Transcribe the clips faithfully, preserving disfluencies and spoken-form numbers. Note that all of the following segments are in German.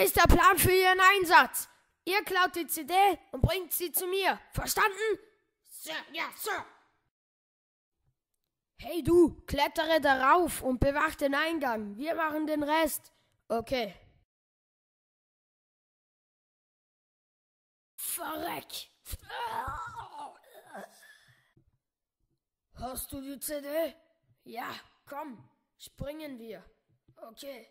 ist der Plan für Ihren Einsatz. Ihr klaut die C D und bringt sie zu mir. Verstanden? Sir, ja, Sir. Hey du, klettere darauf und bewach den Eingang. Wir machen den Rest. Okay. Verreck. Hast du die C D? Ja, komm, springen wir. Okay.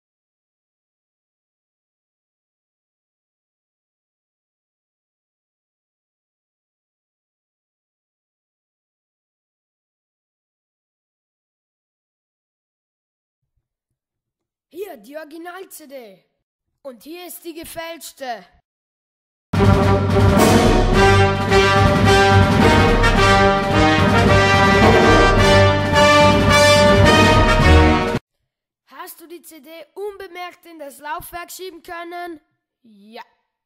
Hier, die Original-C D. Und hier ist die gefälschte. Hast du die C D unbemerkt in das Laufwerk schieben können? Ja.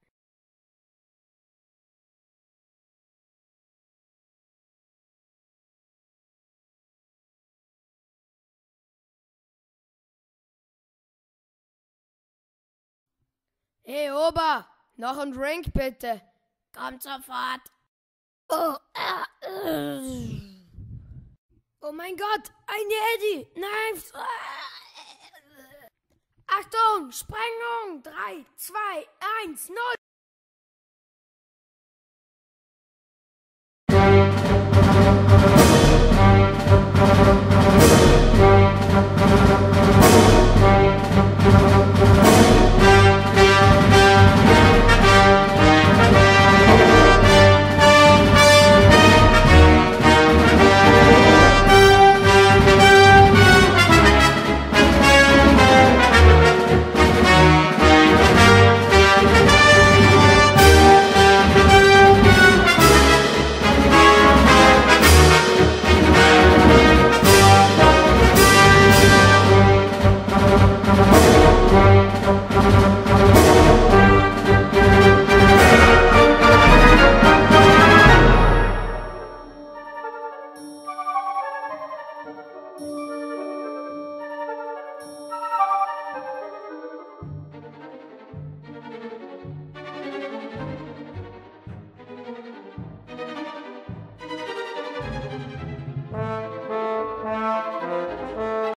Hey Ober, noch ein Drink bitte. Kommt sofort. Oh, äh, äh. Oh mein Gott, ein Jedi! Nein! Achtung, Sprengung! drei, zwei, eins, null!